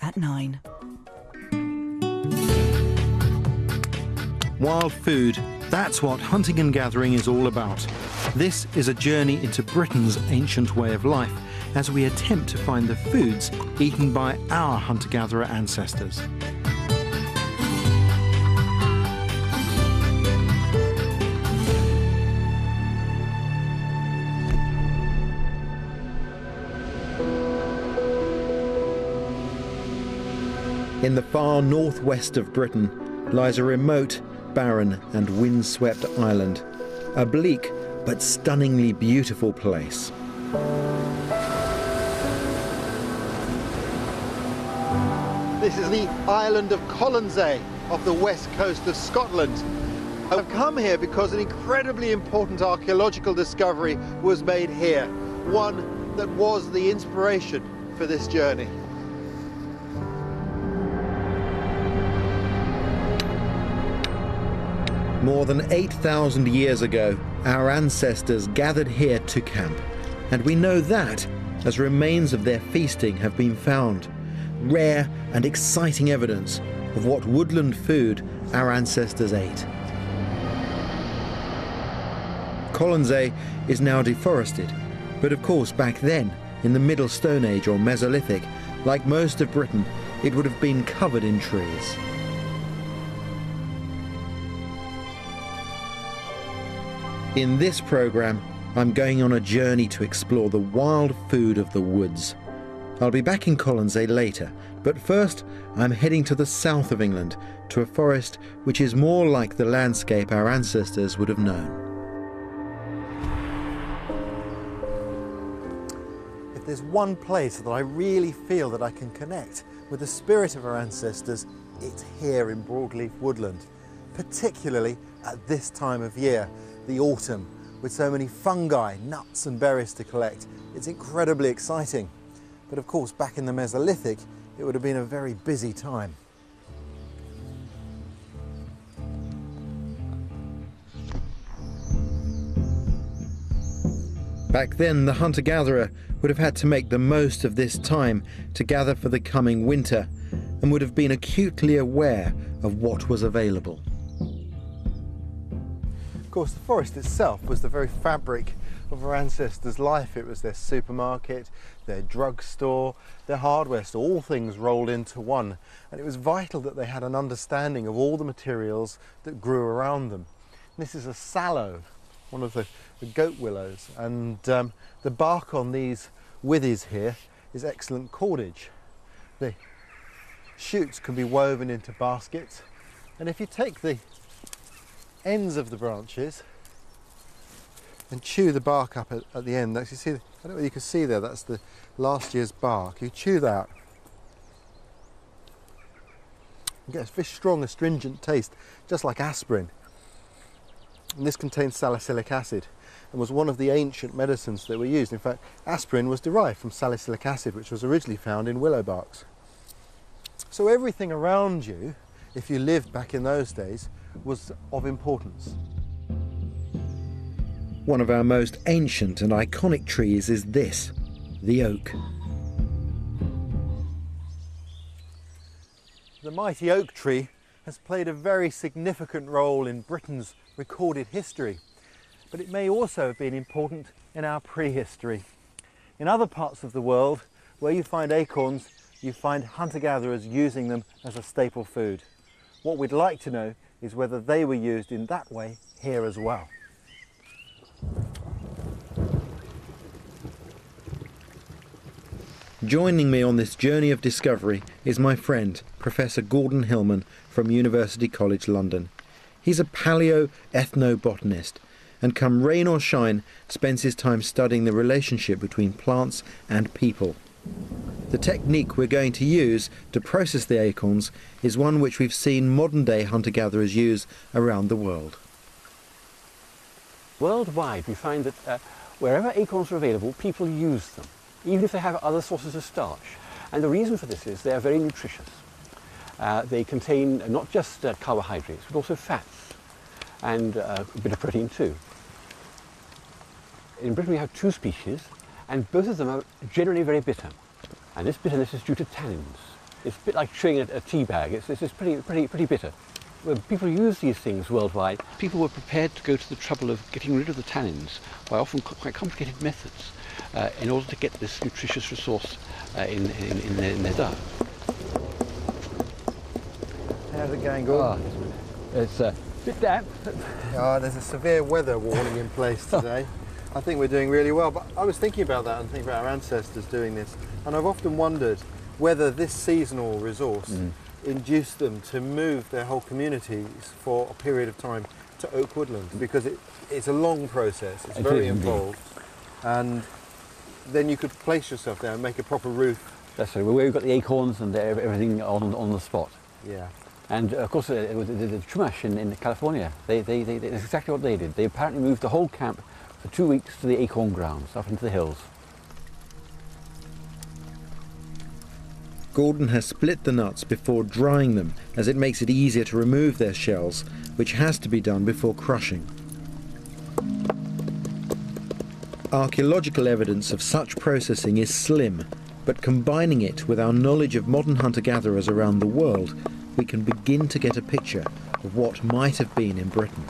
at 9. Wild food, that's what hunting and gathering is all about. This is a journey into Britain's ancient way of life as we attempt to find the foods eaten by our hunter-gatherer ancestors. In the far northwest of Britain lies a remote, barren and windswept island, a bleak but stunningly beautiful place. This is the island of Colonsay off the west coast of Scotland. I've come here because an incredibly important archaeological discovery was made here, one that was the inspiration for this journey. More than 8,000 years ago, our ancestors gathered here to camp, and we know that as remains of their feasting have been found. Rare and exciting evidence of what woodland food our ancestors ate. Colonsay is now deforested, but of course back then, in the Middle Stone Age or Mesolithic, like most of Britain, it would have been covered in trees. In this programme, I'm going on a journey to explore the wild food of the woods. I'll be back in Colonsay later, but first I'm heading to the south of England, to a forest which is more like the landscape our ancestors would have known. If there's one place that I really feel that I can connect with the spirit of our ancestors, it's here in Broadleaf Woodland, particularly at this time of year, the autumn, with so many fungi, nuts and berries to collect. It's incredibly exciting. But of course, back in the Mesolithic, it would have been a very busy time. Back then, the hunter-gatherer would have had to make the most of this time to gather for the coming winter, and would have been acutely aware of what was available. Of course, the forest itself was the very fabric of our ancestors' life. It was their supermarket, their drugstore, their hardware store, all things rolled into one. And it was vital that they had an understanding of all the materials that grew around them. This is a sallow, one of the goat willows, and the bark on these withies here is excellent cordage. The shoots can be woven into baskets, and if you take the ends of the branches and chew the bark up at the end. Actually, see, I don't know whether you can see there, that's the last year's bark. You chew that, you get a very strong astringent taste, just like aspirin. And this contains salicylic acid and was one of the ancient medicines that were used. In fact, aspirin was derived from salicylic acid, which was originally found in willow barks. So everything around you, if you lived back in those days, was of importance. One of our most ancient and iconic trees is this, the oak. The mighty oak tree has played a very significant role in Britain's recorded history, but it may also have been important in our prehistory. In other parts of the world, where you find acorns, you find hunter-gatherers using them as a staple food. What we'd like to know is whether they were used in that way here as well. Joining me on this journey of discovery is my friend, Professor Gordon Hillman from University College London. He's a paleo-ethnobotanist and come rain or shine spends his time studying the relationship between plants and people. The technique we're going to use to process the acorns is one which we've seen modern-day hunter-gatherers use around the world. Worldwide, we find that wherever acorns are available, people use them, even if they have other sources of starch. And the reason for this is they are very nutritious. They contain not just carbohydrates, but also fats and a bit of protein too. In Britain we have two species, and both of them are generally very bitter. And this bitterness is due to tannins. It's a bit like chewing a tea bag. It's pretty bitter. When people use these things worldwide, people were prepared to go to the trouble of getting rid of the tannins by often quite complicated methods in order to get this nutritious resource in their diet. How's it going, Gordon? It's a bit damp. There's a severe weather warning in place today. I think we're doing really well, but I was thinking about that and thinking about our ancestors doing this, and I've often wondered whether this seasonal resource induced them to move their whole communities for a period of time to oak woodlands, because it's a long process, it's very involved, and then you could place yourself there and make a proper roof. That's right, we've got the acorns and everything on the spot. Yeah. And of course, the Chumash in California, that's exactly what they did. They apparently moved the whole camp for 2 weeks to the acorn grounds, up into the hills. Gordon has split the nuts before drying them, as it makes it easier to remove their shells, which has to be done before crushing. Archaeological evidence of such processing is slim, but combining it with our knowledge of modern hunter-gatherers around the world, we can begin to get a picture of what might have been in Britain.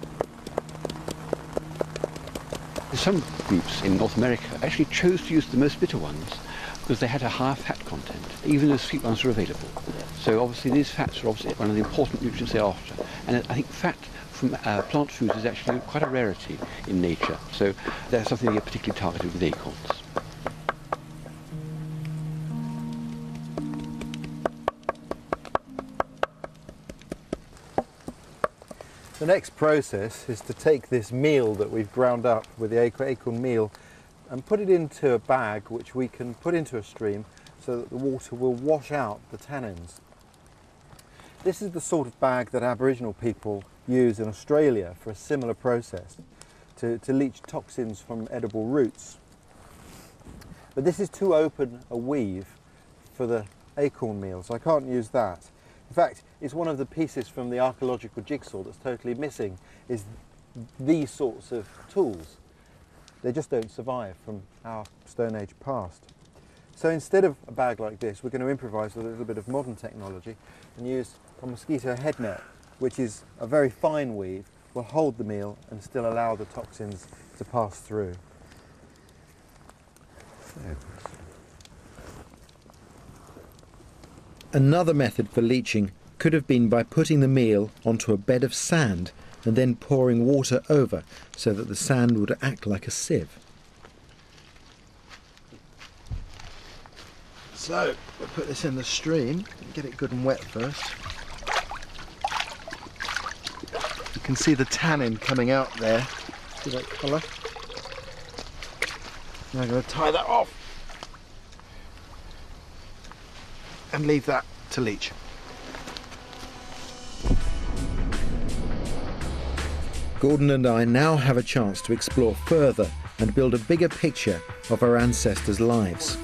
Some groups in North America actually chose to use the most bitter ones because they had a higher fat content, even though sweet ones were available. So obviously these fats are obviously one of the important nutrients they're after. And I think fat from plant foods is actually quite a rarity in nature. So that's something they get particularly targeted with acorns. The next process is to take this meal that we've ground up with the acorn meal and put it into a bag which we can put into a stream so that the water will wash out the tannins. This is the sort of bag that Aboriginal people use in Australia for a similar process to leach toxins from edible roots. But this is too open a weave for the acorn meal, so I can't use that. In fact, it's one of the pieces from the archaeological jigsaw that's totally missing, is these sorts of tools. They just don't survive from our Stone Age past. So instead of a bag like this, we're going to improvise with a little bit of modern technology and use a mosquito head net, which is a very fine weave, will hold the meal and still allow the toxins to pass through. Another method for leaching could have been by putting the meal onto a bed of sand and then pouring water over so that the sand would act like a sieve. So, we'll put this in the stream, get it good and wet first. You can see the tannin coming out there. See that colour? Now I'm going to tie that off and leave that to leach. Gordon and I now have a chance to explore further and build a bigger picture of our ancestors' lives.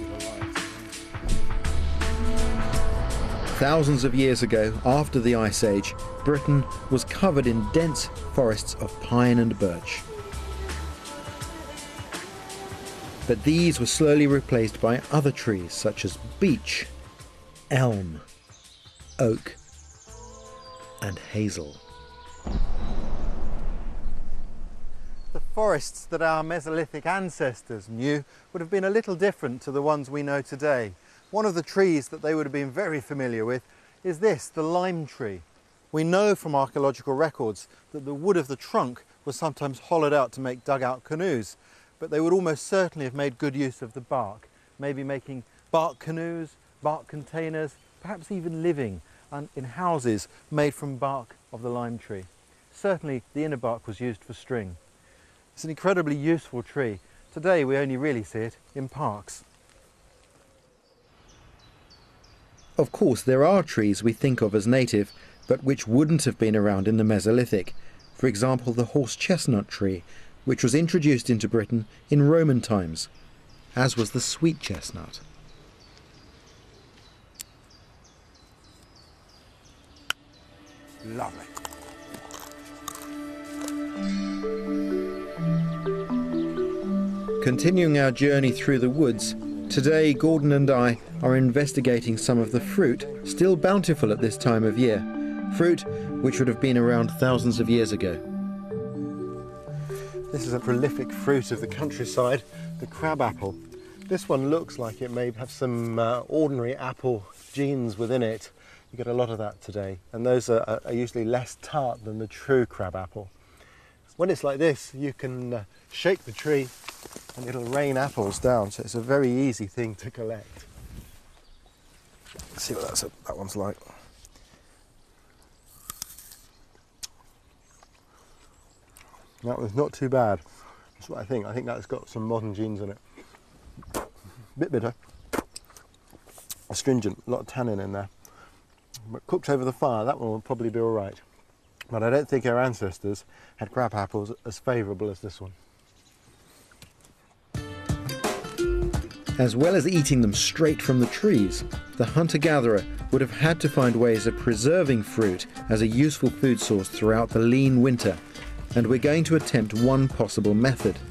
Thousands of years ago, after the Ice Age, Britain was covered in dense forests of pine and birch. But these were slowly replaced by other trees such as beech, elm, oak, and hazel. The forests that our Mesolithic ancestors knew would have been a little different to the ones we know today. One of the trees that they would have been very familiar with is this, the lime tree. We know from archaeological records that the wood of the trunk was sometimes hollowed out to make dugout canoes, but they would almost certainly have made good use of the bark, maybe making bark canoes, bark containers, perhaps even living in houses made from bark of the lime tree. Certainly the inner bark was used for string. It's an incredibly useful tree. Today we only really see it in parks. Of course, there are trees we think of as native, but which wouldn't have been around in the Mesolithic. For example, the horse chestnut tree, which was introduced into Britain in Roman times, as was the sweet chestnut. Lovely. Continuing our journey through the woods, Today, Gordon and I are investigating some of the fruit still bountiful at this time of year, fruit which would have been around thousands of years ago. This is a prolific fruit of the countryside, the crab apple. This one looks like it may have some ordinary apple genes within it. You get a lot of that today, and those are usually less tart than the true crab apple. When it's like this, you can shake the tree and it'll rain apples down, so it's a very easy thing to collect. Let's see what that one's like. That was not too bad. That's what I think. I think that's got some modern genes in it. Bit bitter, astringent, a lot of tannin in there. But cooked over the fire, that one will probably be all right. But I don't think our ancestors had crab apples as favourable as this one. As well as eating them straight from the trees, the hunter-gatherer would have had to find ways of preserving fruit as a useful food source throughout the lean winter, and we're going to attempt one possible method.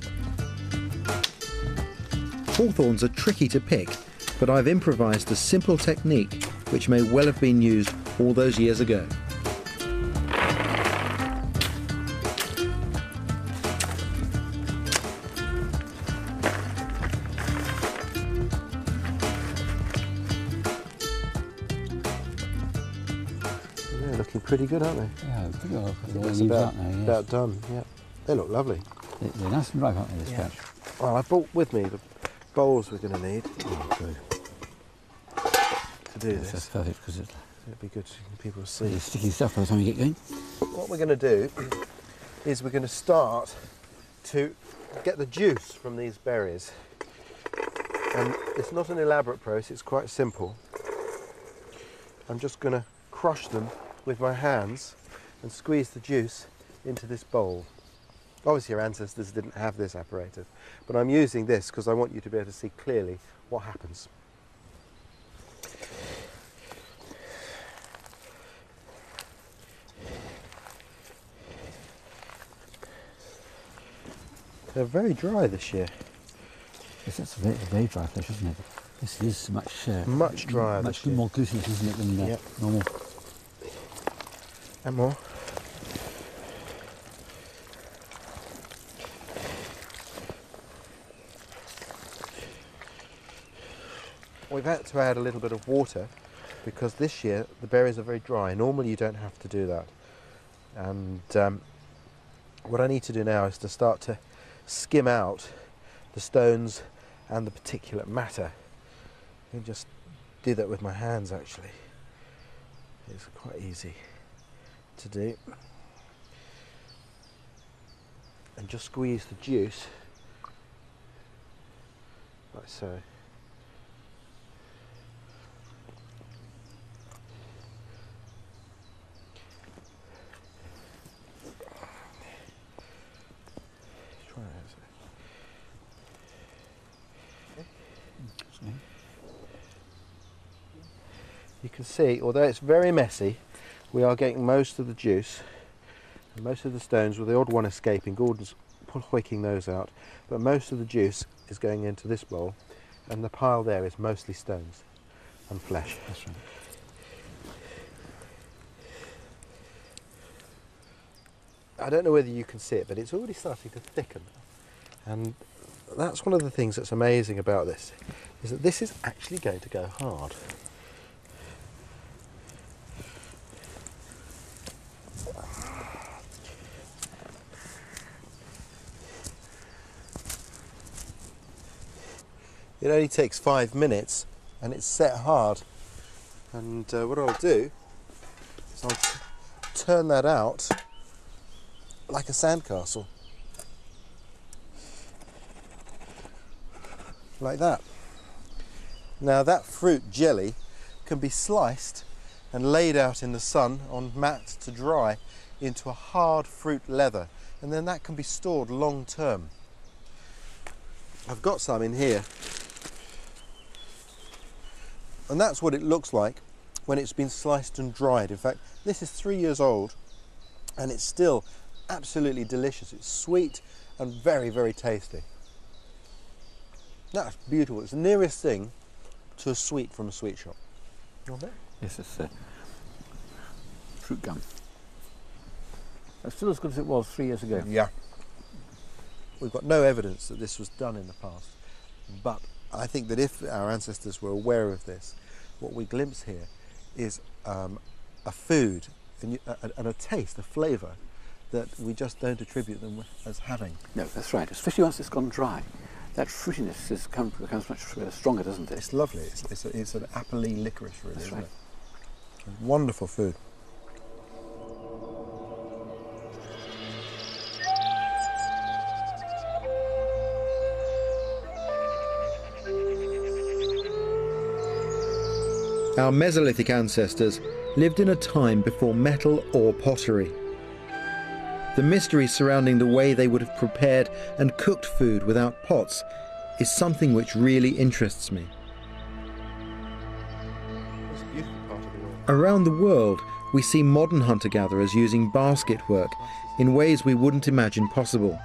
Hawthorns are tricky to pick, but I've improvised a simple technique which may well have been used all those years ago. Looking pretty good, aren't they? Yeah, pretty well. That's about done, yeah. They look lovely. They're nice and ripe, aren't they, this patch? Well, I brought with me the bowls we're going to need Oh, good. to do this. That's perfect, because it's It'd be good for people to see. sticky stuff by the time you get going. What we're going to do is we're going to start to get the juice from these berries. And it's not an elaborate process, it's quite simple. I'm just going to crush them with my hands and squeeze the juice into this bowl. Obviously our ancestors didn't have this apparatus, but I'm using this because I want you to be able to see clearly what happens. They're very dry this year. Yes, that's a very dry flesh, isn't it? This is Much drier much this year. more glutinous, isn't it, than Yep. normal? And more. We've had to add a little bit of water because this year the berries are very dry. Normally you don't have to do that. And what I need to do now is to start to skim out the stones and the particulate matter. I can just do that with my hands actually. It's quite easy to do. And just squeeze the juice like so. Try it. You can see, although it's very messy, we are getting most of the juice and most of the stones, with the odd one escaping. Gordon's wicking those out, but most of the juice is going into this bowl, and the pile there is mostly stones and flesh. That's right. I don't know whether you can see it, but it's already starting to thicken, and that's one of the things that's amazing about this, is that this is actually going to go hard. It only takes 5 minutes and it's set hard, and what I'll do is I'll turn that out like a sandcastle, like that. Now that fruit jelly can be sliced and laid out in the sun on mats to dry into a hard fruit leather, and then that can be stored long term. I've got some in here, and that's what it looks like when it's been sliced and dried. In fact, this is 3 years old and it's still absolutely delicious. It's sweet and very, very tasty. That's beautiful. It's the nearest thing to a sweet from a sweet shop. Not it? Yes, it's fruit gum. It's still as good as it was 3 years ago. Yeah. We've got no evidence that this was done in the past, but I think that if our ancestors were aware of this, what we glimpse here is a food and a taste, a flavour that we just don't attribute them as having. No, that's right. Especially once it's gone dry, that fruitiness becomes much stronger, doesn't it? It's lovely. It's an apple-y licorice, really. That's isn't right. it? Wonderful food. Our Mesolithic ancestors lived in a time before metal or pottery. The mystery surrounding the way they would have prepared and cooked food without pots is something which really interests me. It's a beautiful part of the world. Around the world, we see modern hunter-gatherers using basket work in ways we wouldn't imagine possible.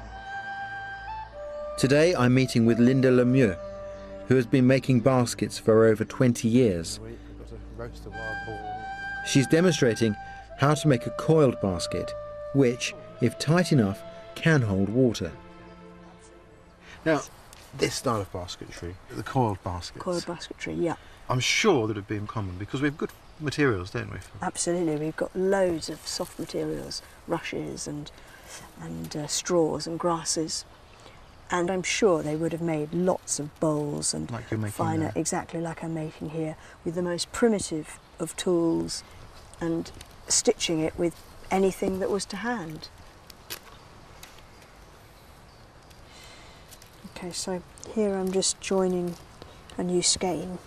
Today I'm meeting with Linda Lemieux, who has been making baskets for over 20 years. We've got a roast of wild boar. She's demonstrating how to make a coiled basket, which, if tight enough, can hold water. Now, this style of basketry, the coiled baskets, Coiled basketry, yeah, I'm sure that would be in common because we have good materials, don't we? absolutely. We've got loads of soft materials, rushes and straws and grasses. And I'm sure they would have made lots of bowls and Like you're making finer, there. exactly like I'm making here, with the most primitive of tools and stitching it with anything that was to hand. Okay, so here I'm just joining a new skein,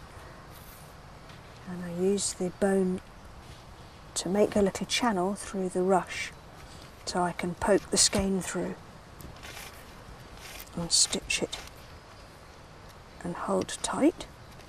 and I use the bone to make a little channel through the rush so I can poke the skein through and stitch it and hold tight.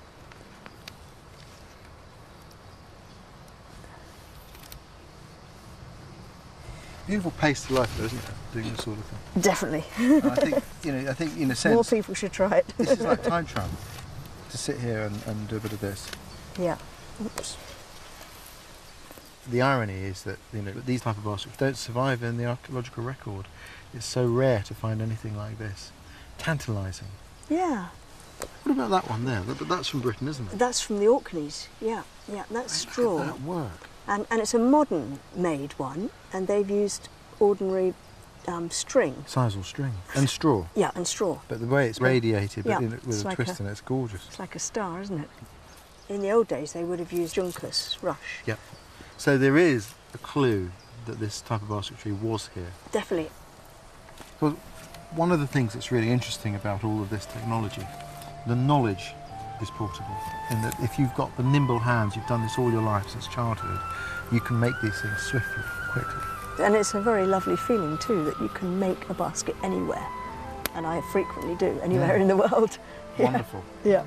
Beautiful pace to life, though, isn't it? Doing this sort of thing. Definitely. And I think in a sense, More people should try it. this is like time travel. To sit here and do a bit of this. Yeah. Oops. The irony is that these type of baskets don't survive in the archaeological record. It's so rare to find anything like this. Tantalising. Yeah. What about that one there? That's from Britain, isn't it? That's from the Orkneys. Yeah. Yeah. That's straw. Look at that work. And it's a modern made one, and they've used ordinary string. Sisal string and straw. Yeah, and straw. But the way it's radiated, Yeah, with it's a like twist in it, it's gorgeous. It's like a star, isn't it? In the old days, they would have used juncus, rush. Yep. So there is a clue that this type of basketry was here. Definitely. Well, one of the things that's really interesting about all of this technology, the knowledge is portable. In that if you've got the nimble hands, you've done this all your life since childhood, you can make these things swiftly, quickly. And it's a very lovely feeling too that you can make a basket anywhere. And I frequently do, anywhere in the world. Yeah. Wonderful. Yeah.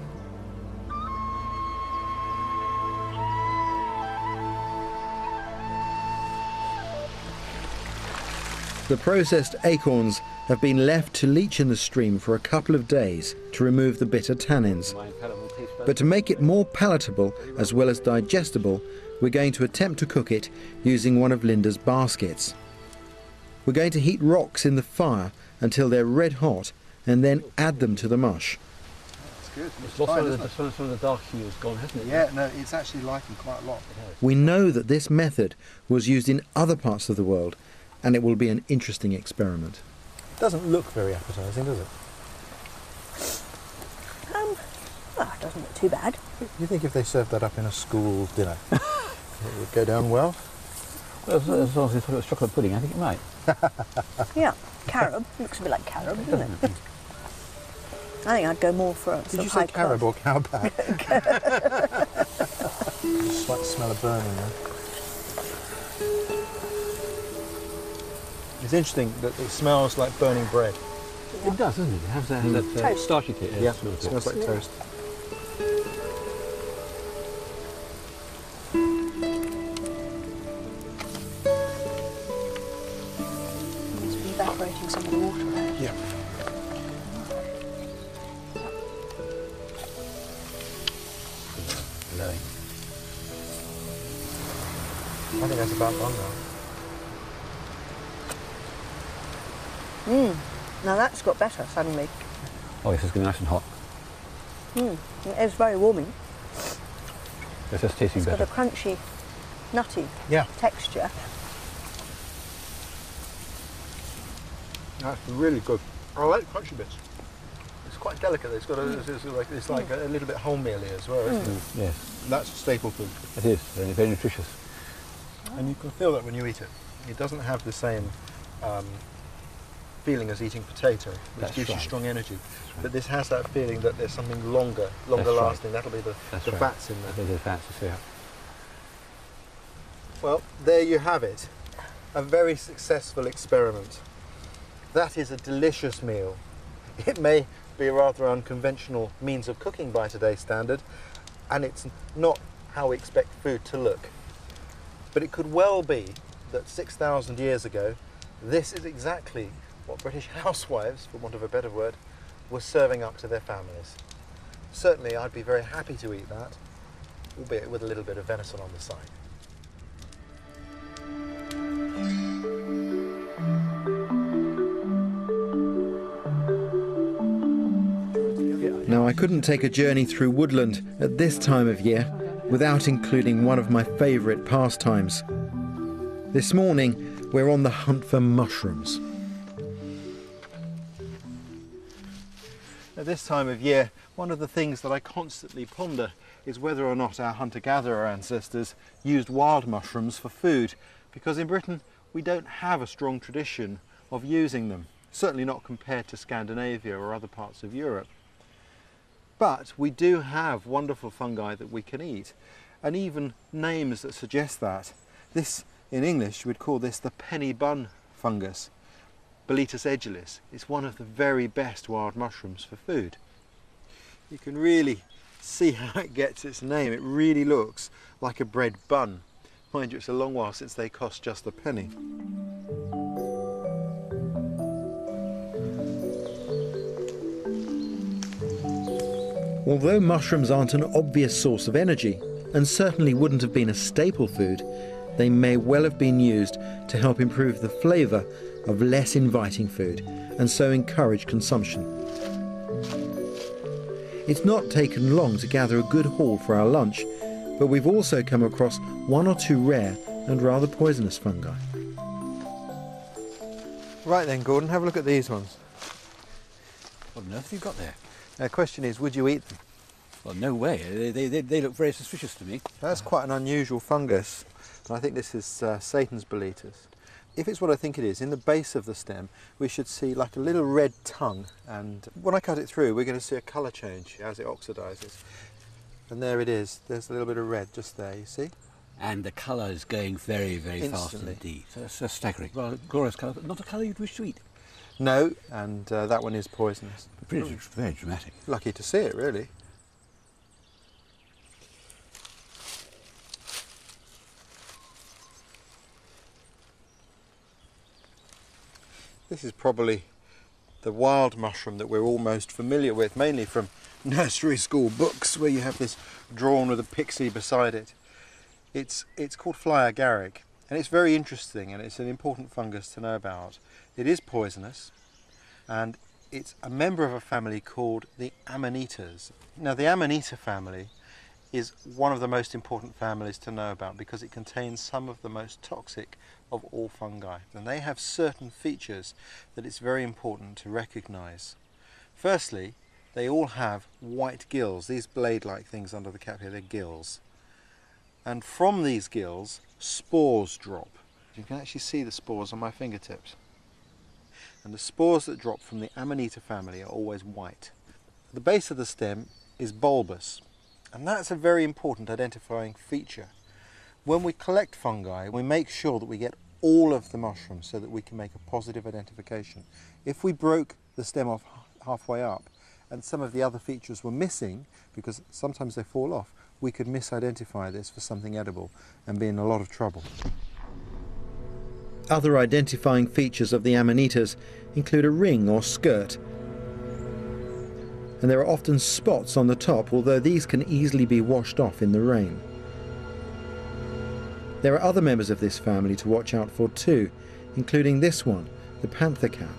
The processed acorns have been left to leach in the stream for a couple of days to remove the bitter tannins. But to make it more palatable as well as digestible, we're going to attempt to cook it using one of Linda's baskets. We're going to heat rocks in the fire until they're red hot and then add them to the mush. That's good. It's also some of the dark hue has gone, hasn't it? Yeah, no, it's actually lightened quite a lot. We know that this method was used in other parts of the world, and it will be an interesting experiment. It doesn't look very appetising, does it? Well, it doesn't look too bad. You think if they served that up in a school dinner, it would go down well? Well, as long as they thought it was chocolate pudding, I think it might. Yeah, carob. Looks a bit like carob, doesn't it? I think I'd go more for a Did sort you of say high carob or class. cowback? Slight smell of burning there. It's interesting that it smells like burning bread. It does, doesn't it? It has that Toast. starchy taste. Yeah, smell it to it. smells like toast. It's evaporating some of the water out. Yeah. I think that's about done now. Now that's got better suddenly. Oh yes, it's going to be nice and hot. It is very warming. It's just tasting It's better. got a crunchy, nutty Yeah, texture. that's really good. I like crunchy bits. It's quite delicate. It's got it's like a little bit wholemealy as well, isn't it? Yes, That's staple food. it is. Very, very nutritious. And you can feel that when you eat it. It doesn't have the same feeling as eating potato, which That's gives you right. strong energy. right. But this has that feeling that there's something longer That's right. lasting. That'll be the That's the right. fats in I there. think the fats, yeah. Well, there you have it. A very successful experiment. That is a delicious meal. It may be a rather unconventional means of cooking by today's standard, and it's not how we expect food to look. But it could well be that 6,000 years ago, this is exactly what British housewives, for want of a better word, were serving up to their families. Certainly, I'd be very happy to eat that, albeit with a little bit of venison on the side. Now, I couldn't take a journey through woodland at this time of year without including one of my favourite pastimes. This morning, we're on the hunt for mushrooms. At this time of year, one of the things that I constantly ponder is whether or not our hunter-gatherer ancestors used wild mushrooms for food, because in Britain we don't have a strong tradition of using them, certainly not compared to Scandinavia or other parts of Europe. But we do have wonderful fungi that we can eat, and even names that suggest that. This, in English, we'd call this the penny bun fungus. Boletus edulis. It's one of the very best wild mushrooms for food. You can really see how it gets its name. It really looks like a bread bun. Mind you, it's a long while since they cost just a penny. Although mushrooms aren't an obvious source of energy, and certainly wouldn't have been a staple food, they may well have been used to help improve the flavour of less inviting food, and so encourage consumption. It's not taken long to gather a good haul for our lunch, but we've also come across one or two rare and rather poisonous fungi. Right then, Gordon, have a look at these ones. What on earth have you got there? The question is, would you eat them? Well, no way. They look very suspicious to me. That's quite an unusual fungus, and I think this is Satan's Boletus. If it's what I think it is, in the base of the stem we should see like a little red tongue, and when I cut it through we're going to see a colour change as it oxidises. And there it is, there's a little bit of red just there, you see? And the colour is going very, very fast Instantly. indeed. So that's staggering. Well, glorious colour, but not a colour you'd wish to eat. No, and that one is poisonous. Pretty, very dramatic. Lucky to see it, really. This is probably the wild mushroom that we're all most familiar with, mainly from nursery school books where you have this drawn with a pixie beside it. It's called fly agaric, and it's very interesting, and it's an important fungus to know about. It is poisonous, and it's a member of a family called the Amanitas. Now, the Amanita family is one of the most important families to know about because it contains some of the most toxic of all fungi, and they have certain features that it's very important to recognize. Firstly, they all have white gills, these blade-like things under the cap here, they're gills. And from these gills, spores drop. You can actually see the spores on my fingertips. And the spores that drop from the Amanita family are always white. The base of the stem is bulbous, and that's a very important identifying feature. When we collect fungi, we make sure that we get all of the mushrooms so that we can make a positive identification. If we broke the stem off halfway up and some of the other features were missing, because sometimes they fall off, we could misidentify this for something edible and be in a lot of trouble. Other identifying features of the Amanitas include a ring or skirt, and there are often spots on the top, although these can easily be washed off in the rain. There are other members of this family to watch out for too, including this one, the panther cap.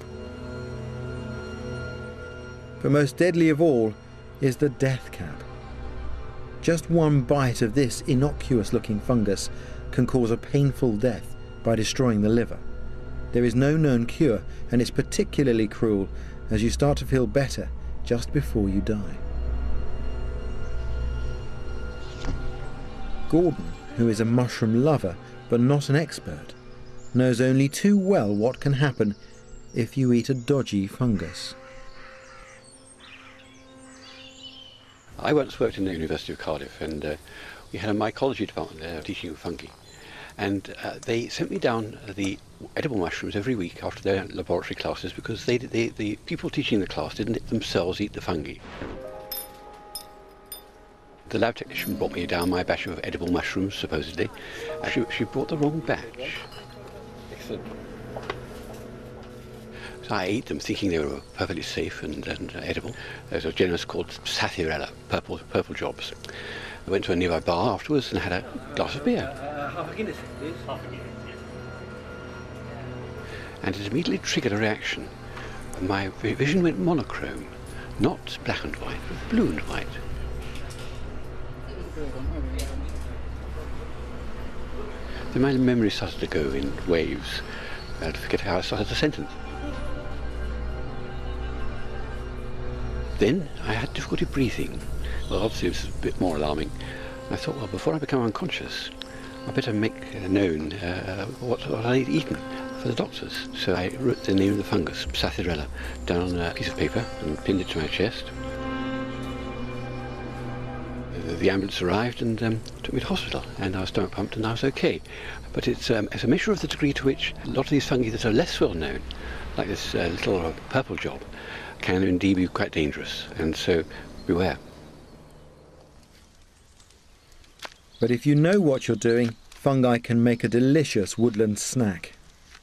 But most deadly of all is the death cap. Just one bite of this innocuous-looking fungus can cause a painful death by destroying the liver. There is no known cure, and it's particularly cruel as you start to feel better just before you die. Gordon, who is a mushroom lover but not an expert, knows only too well what can happen if you eat a dodgy fungus. I once worked in the University of Cardiff, and we had a mycology department there teaching fungi. And they sent me down the edible mushrooms every week after their laboratory classes because the people teaching the class didn't themselves eat the fungi. The lab technician brought me down my batch of edible mushrooms, supposedly. She brought the wrong batch. Excellent. So I ate them thinking they were perfectly safe and edible. There's a genus called Sathirella, purple jobs. I went to a nearby bar afterwards and had a glass of beer. Half a Guinness, please. Half a Guinness, yes. And it immediately triggered a reaction. My vision went monochrome, not black and white, but blue and white. Then my memory started to go in waves. I'd forget how I started a sentence. Then I had difficulty breathing. Well, obviously it was a bit more alarming. And I thought, well, before I become unconscious, I better make known what I'd eaten for the doctors. So I wrote the name of the fungus, Sathirella, down on a piece of paper and pinned it to my chest. The ambulance arrived and took me to hospital, and I was stomach pumped and I was okay. But it's a measure of the degree to which a lot of these fungi that are less well known, like this little purple job, can indeed be quite dangerous, and so beware. But if you know what you're doing, fungi can make a delicious woodland snack.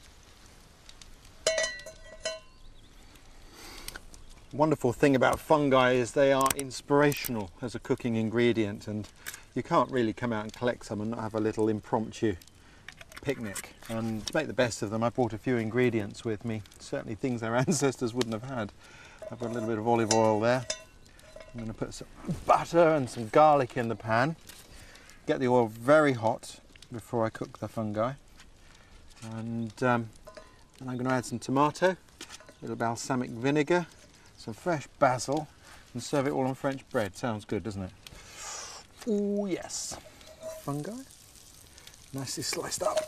Wonderful thing about fungi is they are inspirational as a cooking ingredient, and you can't really come out and collect some and not have a little impromptu picnic. And to make the best of them, I brought a few ingredients with me, certainly things our ancestors wouldn't have had. I've got a little bit of olive oil there. I'm going to put some butter and some garlic in the pan. Get the oil very hot before I cook the fungi. And I'm going to add some tomato, a little balsamic vinegar, some fresh basil, and serve it all on French bread. Sounds good, doesn't it? Oh yes. Fungi, nicely sliced up.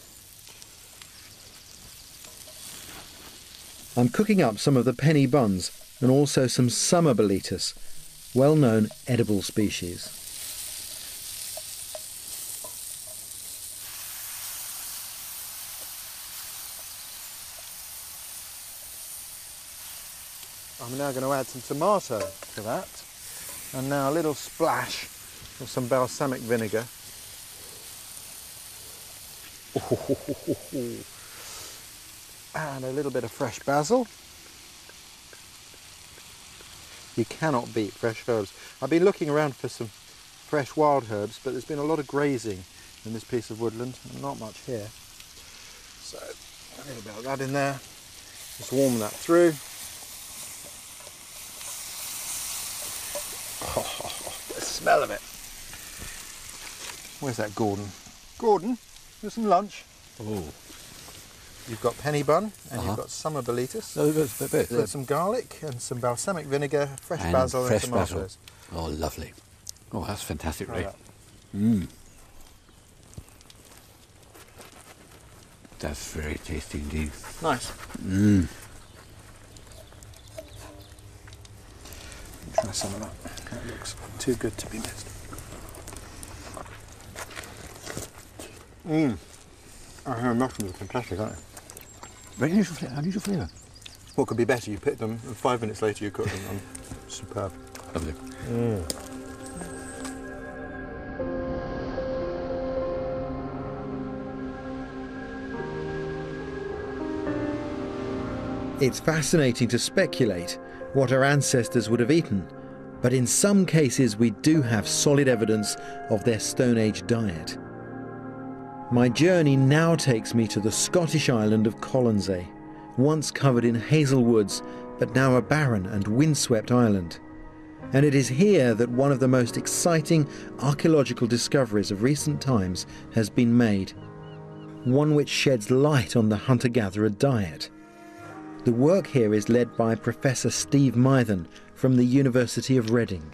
I'm cooking up some of the penny buns and also some summer boletus, well-known edible species. I'm now going to add some tomato to that, and now a little splash of some balsamic vinegar. And a little bit of fresh basil. You cannot beat fresh herbs. I've been looking around for some fresh wild herbs, but there's been a lot of grazing in this piece of woodland and not much here. So a little bit of that in there. Just warm that through. The smell of it. Where's that Gordon? Gordon, here's some lunch. Oh. You've got penny bun and you've got summer boletus. Put some garlic and some balsamic vinegar, fresh basil and tomatoes. Oh, lovely. Oh, that's fantastic, Ray. That's very tasty indeed. Nice. Try some of that. That looks too good to be missed. Our mushrooms are fantastic, aren't they? Very unusual flavour. What could be better? You pick them and 5 minutes later you cook them. Superb. Lovely. It's fascinating to speculate what our ancestors would have eaten, but in some cases we do have solid evidence of their Stone Age diet. My journey now takes me to the Scottish island of Colonsay, once covered in hazel woods, but now a barren and windswept island. And it is here that one of the most exciting archaeological discoveries of recent times has been made, one which sheds light on the hunter-gatherer diet. The work here is led by Professor Steve Mythen from the University of Reading.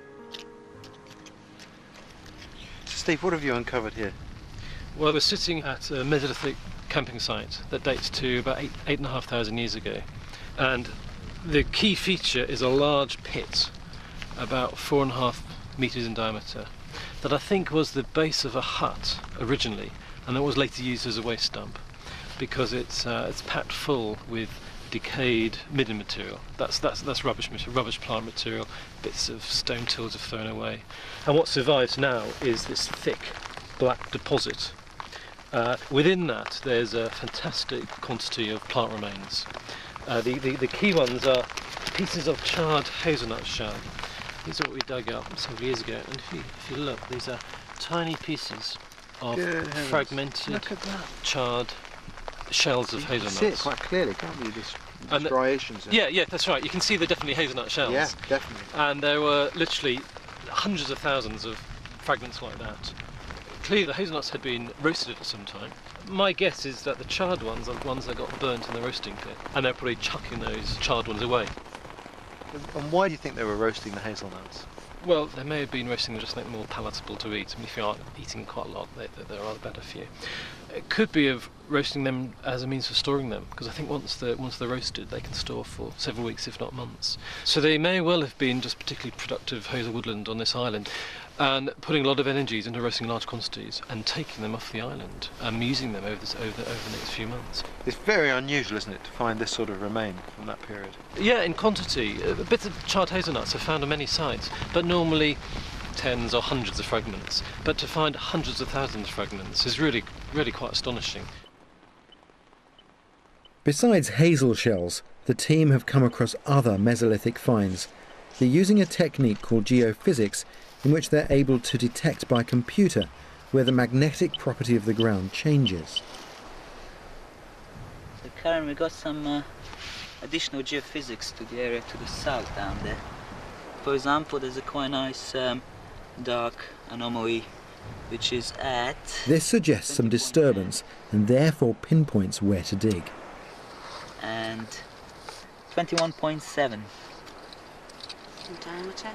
Steve, what have you uncovered here? Well, we're sitting at a Mesolithic camping site that dates to about 8,500 years ago. And the key feature is a large pit, about 4.5 metres in diameter, that I think was the base of a hut originally, and that was later used as a waste dump, because it's packed full with decayed midden material. That's rubbish material, rubbish plant material, bits of stone tools have thrown away. And what survives now is this thick black deposit. Within that there's a fantastic quantity of plant remains. The key ones are pieces of charred hazelnut shell. These are what we dug up several years ago, and if you look, these are tiny pieces of fragmented, charred shells of hazelnuts. You can see it quite clearly, can't you? These striations. Yeah, that's right. You can see they're definitely hazelnut shells. Yeah, definitely. And there were literally hundreds of thousands of fragments like that. Clearly the hazelnuts had been roasted at some time. My guess is that the charred ones are the ones that got burnt in the roasting pit, and they're probably chucking those charred ones away. And why do you think they were roasting the hazelnuts? Well, they may have been roasting them just to make them more palatable to eat. I mean, if you are eating quite a lot, they're rather better for you. It could be of roasting them as a means for storing them, because I think once they're roasted, they can store for several weeks, if not months. So they may well have been just particularly productive hazel woodland on this island, and putting a lot of energies into roasting large quantities and taking them off the island and using them over the next few months. It's very unusual, isn't it, to find this sort of remain from that period? Yeah, in quantity. Bits of charred hazelnuts are found on many sites, but normally tens or hundreds of fragments. But to find hundreds of thousands of fragments is really quite astonishing. Besides hazel shells, the team have come across other Mesolithic finds. They're using a technique called geophysics, in which they're able to detect by computer where the magnetic property of the ground changes. So Karen, we got some additional geophysics to the area to the south down there. For example, there's a quite nice dark anomaly which is at... This suggests some disturbance and therefore pinpoints where to dig. And 21.7 in diameter.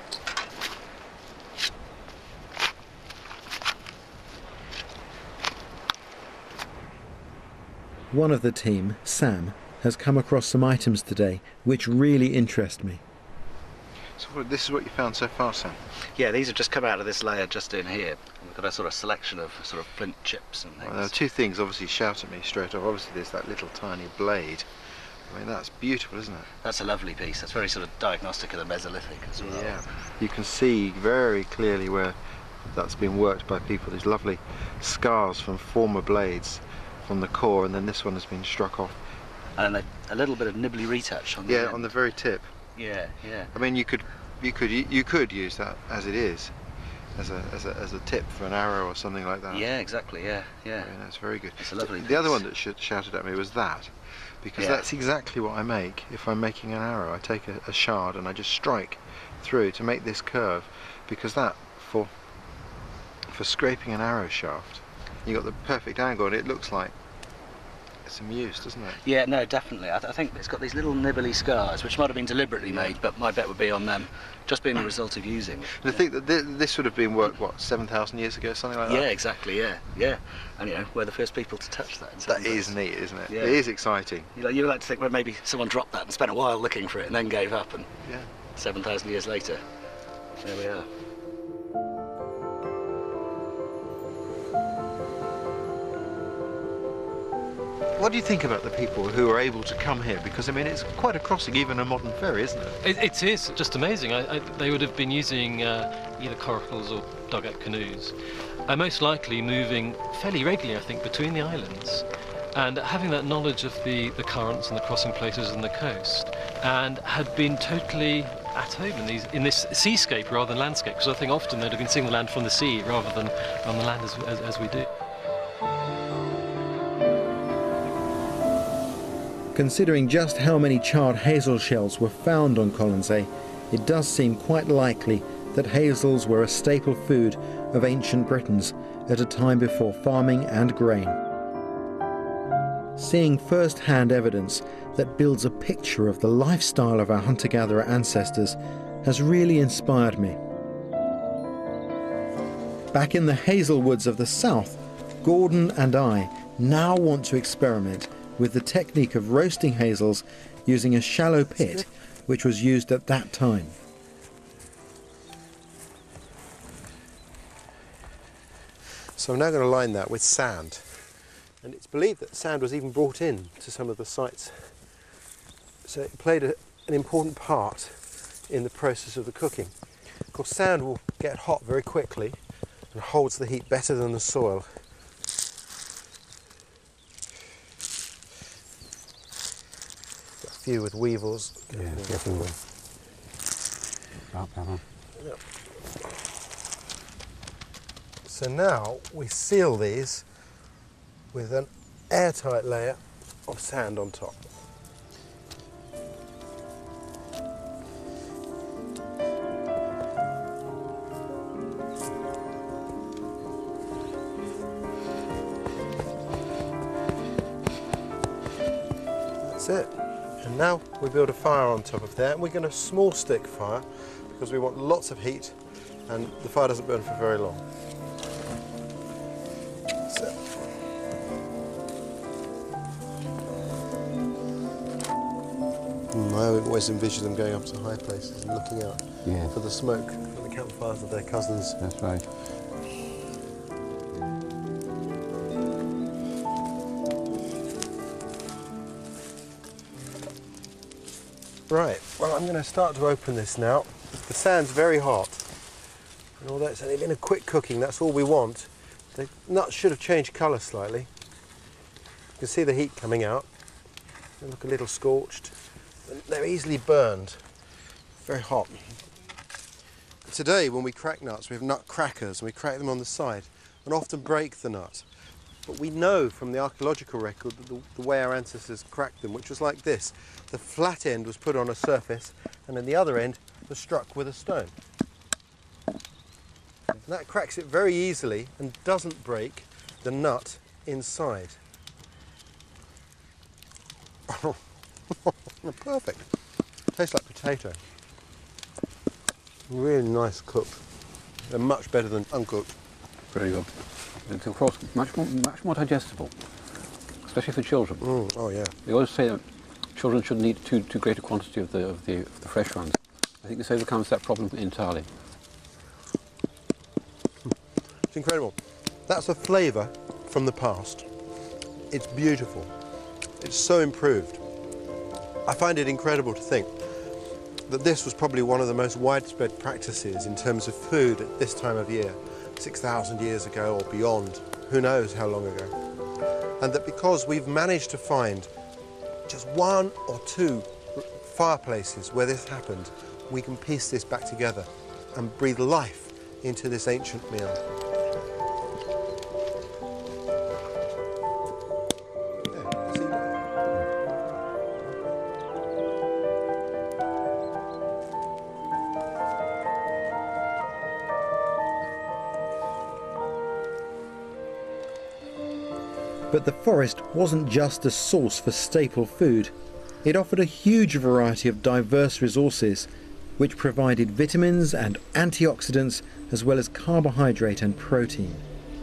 One of the team, Sam, has come across some items today which really interest me. So this is what you found so far, Sam? Yeah, these have just come out of this layer just in here. We've got a sort of selection of sort of flint chips and things. Well, there are two things obviously shout at me straight off. Obviously there's that little tiny blade. I mean, that's beautiful, isn't it? That's a lovely piece. That's very sort of diagnostic of the Mesolithic as well. Yeah, you can see very clearly where that's been worked by people. These lovely scars from former blades from the core, and then this one has been struck off. And then a little bit of nibbly retouch on the end. On the very tip. Yeah. I mean, you could use that as it is, as a tip for an arrow or something like that. Yeah, exactly. Yeah. I mean, that's very good. It's a lovely The piece. other one that shouted at me was that, because that's exactly what I make if I'm making an arrow. I take a shard and I just strike through to make this curve, because that for scraping an arrow shaft, you got the perfect angle and it looks like some use, doesn't it? Yeah, no, definitely. I think it's got these little nibbly scars, which might have been deliberately made, but my bet would be on them just being the result of using. And I think that this would have been worked, what, 7,000 years ago, something like that? Yeah, exactly, yeah. And you know, we're the first people to touch that. That is neat, isn't it? Yeah. It is exciting. You like to think, well, maybe someone dropped that and spent a while looking for it and then gave up, and 7,000 years later, there we are. What do you think about the people who are able to come here? Because, I mean, it's quite a crossing, even a modern ferry, isn't it? It is just amazing. They would have been using either coracles or dugout canoes, and most likely moving fairly regularly, I think, between the islands, and having that knowledge of the currents and the crossing places and the coast, and had been totally at home in this seascape rather than landscape, because I think often they'd have been seeing the land from the sea rather than on the land as we do. Considering just how many charred hazel shells were found on Colonsay, it does seem quite likely that hazels were a staple food of ancient Britons at a time before farming and grain. Seeing first-hand evidence that builds a picture of the lifestyle of our hunter-gatherer ancestors has really inspired me. Back in the hazel woods of the south, Gordon and I now want to experiment with the technique of roasting hazels using a shallow pit which was used at that time. So I'm now going to line that with sand. And it's believed that sand was even brought in to some of the sites. So it played an important part in the process of the cooking. Of course, sand will get hot very quickly and holds the heat better than the soil. Got a few with weevils. Yeah, definitely. Yep. So now we seal these with an airtight layer of sand on top. That's it. And now we build a fire on top of there, and we're going to small stick fire because we want lots of heat and the fire doesn't burn for very long. So. I always envision them going up to high places and looking out for the smoke from the campfires of their cousins. That's right. Right, well I'm going to start to open this now. The sand's very hot, and although it's only been a quick cooking, that's all we want. The nuts should have changed colour slightly. You can see the heat coming out. They look a little scorched. They're easily burned, very hot. Today when we crack nuts, we have nut crackers and we crack them on the side and often break the nut. But we know from the archaeological record that the way our ancestors cracked them, which was like this. The flat end was put on a surface and then the other end was struck with a stone. And that cracks it very easily and doesn't break the nut inside. Perfect. Tastes like potato. Really nice cooked. They're much better than uncooked. Very good. It's of course much more digestible, especially for children. Oh yeah. They always say that children shouldn't eat too great a quantity of the fresh ones. I think this overcomes that problem entirely. It's incredible. That's a flavour from the past. It's beautiful. It's so improved. I find it incredible to think that this was probably one of the most widespread practices in terms of food at this time of year, 6,000 years ago or beyond, who knows how long ago. And that because we've managed to find just one or two fireplaces where this happened, we can piece this back together and breathe life into this ancient meal. But the forest wasn't just a source for staple food. It offered a huge variety of diverse resources, which provided vitamins and antioxidants, as well as carbohydrate and protein.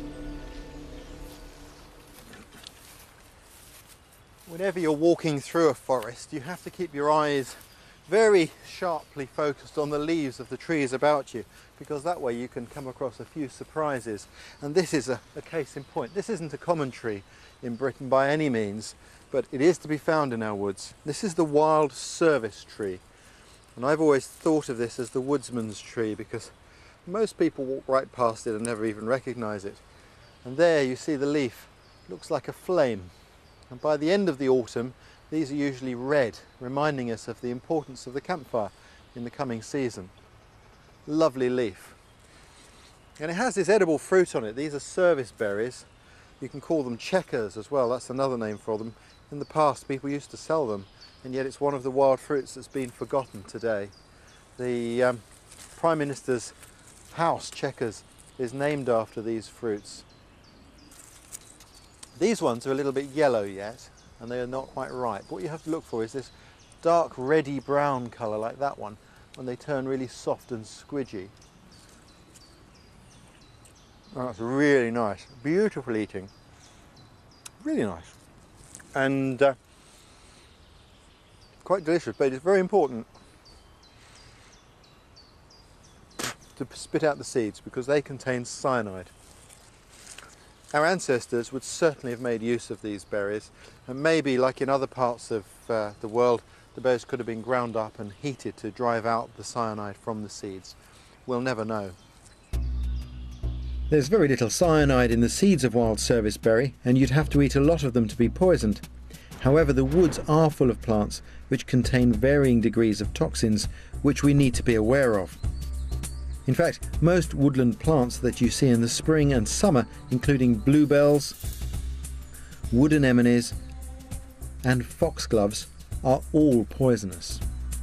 Whenever you're walking through a forest, you have to keep your eyes very sharply focused on the leaves of the trees about you, because that way you can come across a few surprises. And this is a case in point. This isn't a common tree in Britain by any means, but it is to be found in our woods. This is the wild service tree, and I've always thought of this as the woodsman's tree because most people walk right past it and never even recognize it. And there you see the leaf, looks like a flame, and by the end of the autumn these are usually red, reminding us of the importance of the campfire in the coming season. Lovely leaf. And it has this edible fruit on it. These are service berries, You can call them checkers as well, that's another name for them. In the past people used to sell them, and yet it's one of the wild fruits that's been forgotten today. The Prime Minister's house, Chequers, is named after these fruits. These ones are a little bit yellow yet, and they are not quite ripe. What you have to look for is this dark reddy brown colour like that one, when they turn really soft and squidgy. Oh, that's really nice, beautiful eating, really nice, and quite delicious, but it's very important to spit out the seeds because they contain cyanide. Our ancestors would certainly have made use of these berries, and maybe, like in other parts of the world, the berries could have been ground up and heated to drive out the cyanide from the seeds. We'll never know. There's very little cyanide in the seeds of wild serviceberry, and you'd have to eat a lot of them to be poisoned. However, the woods are full of plants which contain varying degrees of toxins which we need to be aware of. In fact, most woodland plants that you see in the spring and summer, including bluebells, wood anemones and foxgloves, are all poisonous.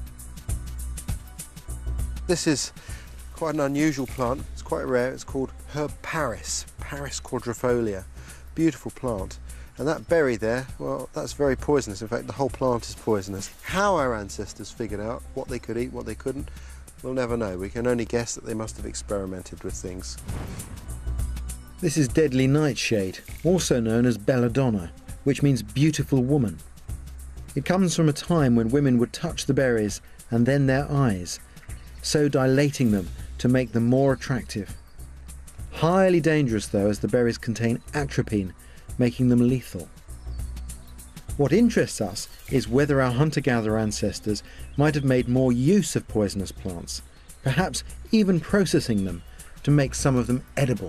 This is quite an unusual plant, it's quite rare, it's called herb Paris, Paris quadrifolia. Beautiful plant. And that berry there, well, that's very poisonous. In fact, the whole plant is poisonous. How our ancestors figured out what they could eat, what they couldn't, we'll never know. We can only guess that they must have experimented with things. This is deadly nightshade, also known as belladonna, which means beautiful woman. It comes from a time when women would touch the berries and then their eyes, so dilating them to make them more attractive. Highly dangerous though, as the berries contain atropine, making them lethal. What interests us is whether our hunter-gatherer ancestors might have made more use of poisonous plants, perhaps even processing them to make some of them edible.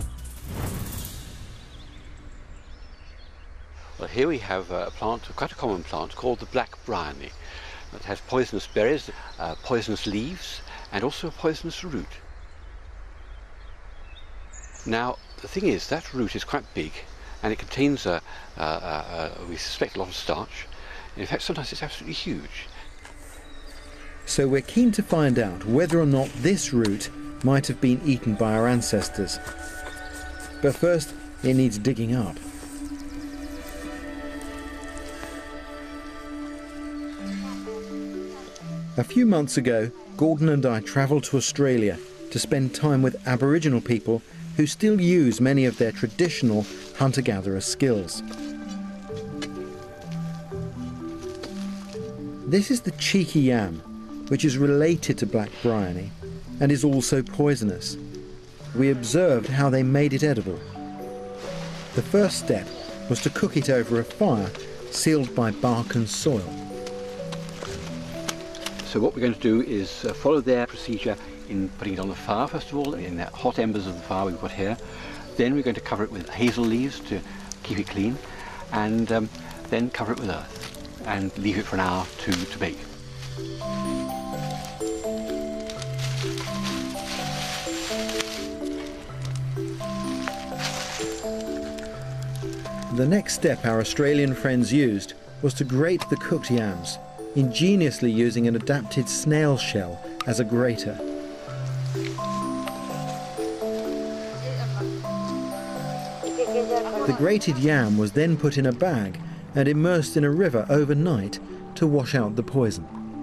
Well, here we have a plant, quite a common plant, called the black bryony. It has poisonous berries, poisonous leaves, and also a poisonous root. Now, the thing is, that root is quite big, and it contains, we suspect, a lot of starch. In fact, sometimes it's absolutely huge. So we're keen to find out whether or not this root might have been eaten by our ancestors. But first, it needs digging up. A few months ago, Gordon and I travelled to Australia to spend time with Aboriginal people who still use many of their traditional hunter-gatherer skills. This is the cheeky yam, which is related to black bryony and is also poisonous. We observed how they made it edible. The first step was to cook it over a fire sealed by bark and soil. So what we're going to do is follow their procedure in putting it on the fire, first of all, in the hot embers of the fire we've got here. Then we're going to cover it with hazel leaves to keep it clean, and then cover it with earth and leave it for an hour to bake. The next step our Australian friends used was to grate the cooked yams, ingeniously using an adapted snail shell as a grater. The grated yam was then put in a bag and immersed in a river overnight to wash out the poison.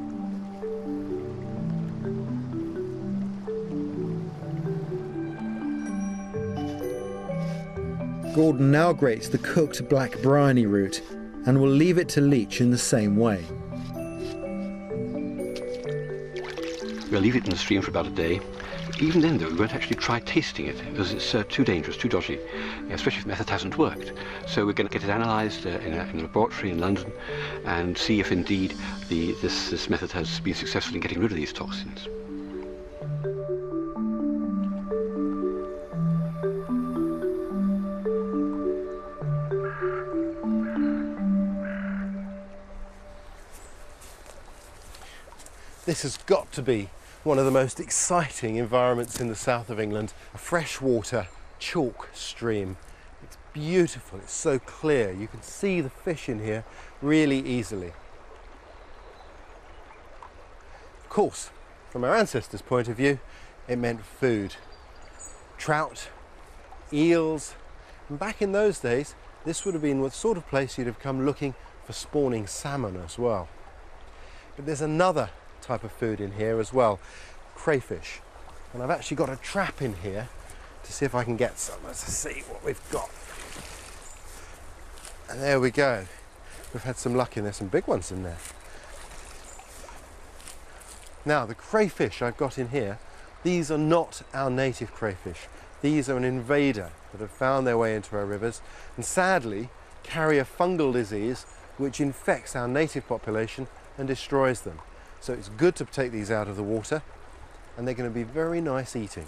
Gordon now grates the cooked black bryony root and will leave it to leach in the same way. We'll leave it in the stream for about a day. Even then, though, we won't actually try tasting it because it's too dangerous, too dodgy, especially if the method hasn't worked. So we're going to get it analysed in a laboratory in London and see if indeed this method has been successful in getting rid of these toxins. This has got to be one of the most exciting environments in the south of England, a freshwater chalk stream. It's beautiful, it's so clear. You can see the fish in here really easily. Of course, from our ancestors' point of view, it meant food. Trout, eels, and back in those days, this would have been the sort of place you'd have come looking for spawning salmon as well. But there's another type of food in here as well, crayfish. And I've actually got a trap in here to see if I can get some. Let's see what we've got. And there we go. We've had some luck in there, some big ones in there. Now, the crayfish I've got in here, these are not our native crayfish. These are an invader that have found their way into our rivers and sadly carry a fungal disease which infects our native population and destroys them. So it's good to take these out of the water, and they're going to be very nice eating.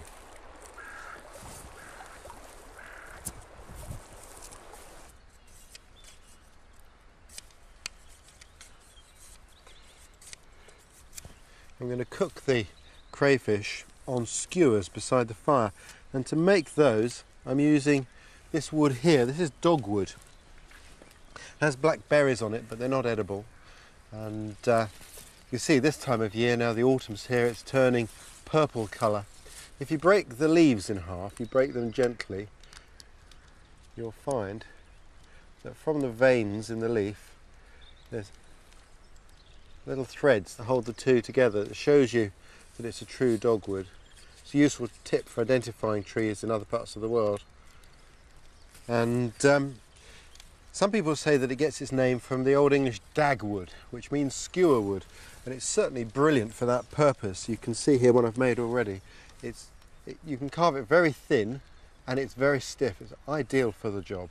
I'm going to cook the crayfish on skewers beside the fire, and to make those I'm using this wood here. This is dogwood. It has black berries on it, but they're not edible. And you see this time of year, now the autumn's here, it's turning purple colour. If you break the leaves in half, you break them gently, you'll find that from the veins in the leaf there's little threads that hold the two together. That shows you that it's a true dogwood. It's a useful tip for identifying trees in other parts of the world. And some people say that it gets its name from the Old English dagwood, which means skewer wood, and it's certainly brilliant for that purpose. You can see here what I've made already. You can carve it very thin, and it's very stiff. It's ideal for the job.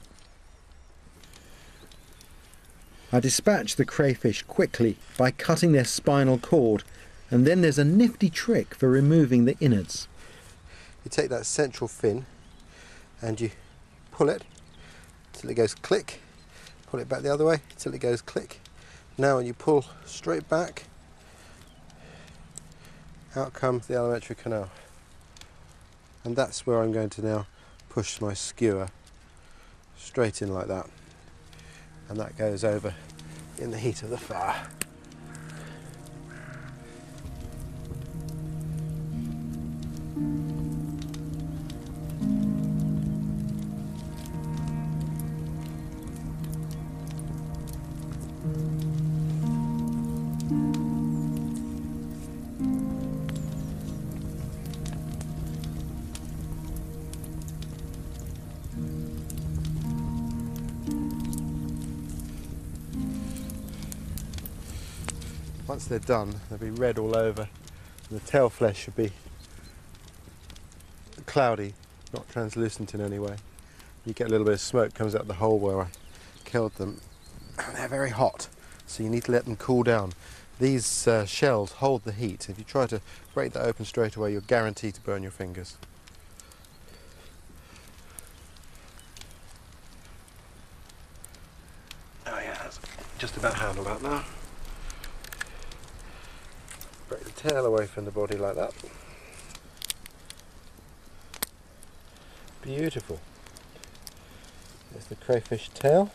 I dispatch the crayfish quickly by cutting their spinal cord, and then there's a nifty trick for removing the innards. You take that central fin and you pull it till it goes click, pull it back the other way till it goes click. Now when you pull straight back, out comes the alimentary canal. And that's where I'm going to now push my skewer straight in like that. And that goes over in the heat of the fire. Once they're done, they'll be red all over, and the tail flesh should be cloudy, not translucent in any way. You get a little bit of smoke comes out the hole where I killed them. And they're very hot, so you need to let them cool down. These shells hold the heat. If you try to break that open straight away, you're guaranteed to burn your fingers. Oh yeah, that's just about handled that now. Break the tail away from the body like that. Beautiful. There's the crayfish tail.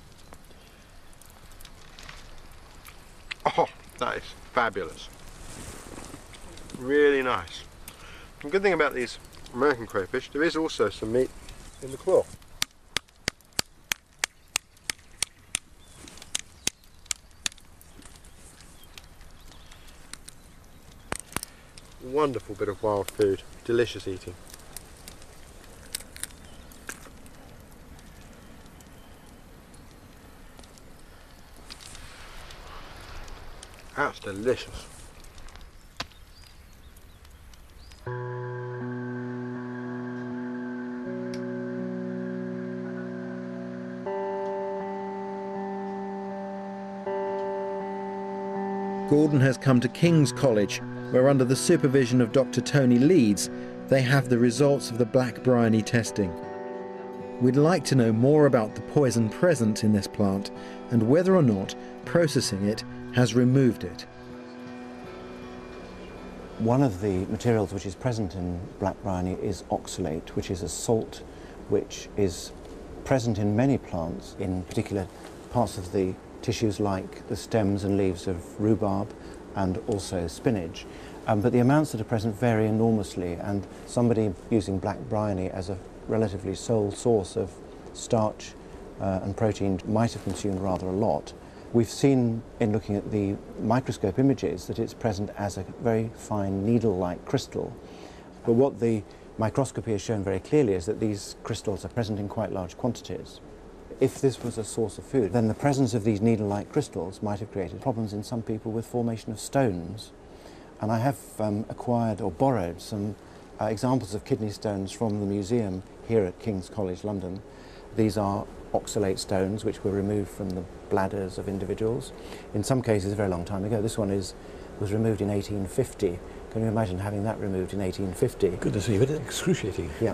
Oh, that is fabulous. Really nice. The good thing about these American crayfish, there is also some meat in the claw. Wonderful bit of wild food, delicious eating. That's delicious. Gordon has come to King's College, where under the supervision of Dr. Tony Leeds, they have the results of the black bryony testing. We'd like to know more about the poison present in this plant and whether or not processing it has removed it. One of the materials which is present in black bryony is oxalate, which is a salt which is present in many plants, in particular parts of the tissues like the stems and leaves of rhubarb and also spinach. But the amounts that are present vary enormously, and somebody using black bryony as a relatively sole source of starch and protein might have consumed rather a lot. We've seen in looking at the microscope images that it's present as a very fine needle-like crystal. But what the microscopy has shown very clearly is that these crystals are present in quite large quantities. If this was a source of food, then the presence of these needle-like crystals might have created problems in some people with formation of stones. And I have acquired or borrowed some examples of kidney stones from the museum here at King's College London. These are oxalate stones which were removed from the bladders of individuals. In some cases a very long time ago. This one was removed in 1850. Can you imagine having that removed in 1850? Goodness me, but excruciating. Yeah.